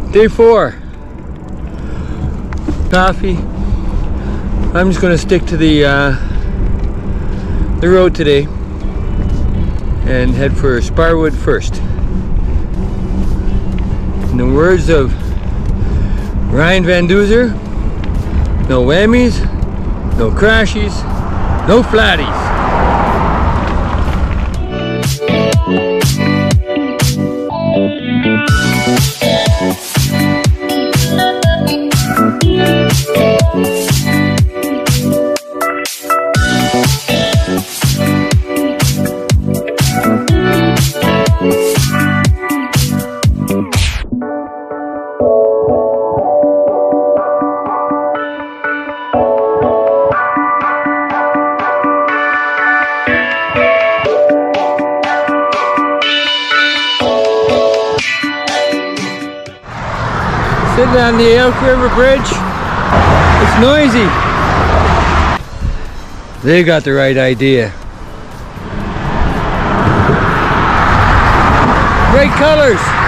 Day 4. Coffee. I'm just going to stick to the road today and head for Sparwood first. In the words of Ryan Van Duzer, no whammies, no crashies, no flatties. Sitting on the Elk River Bridge. It's noisy. They got the right idea. Great colors.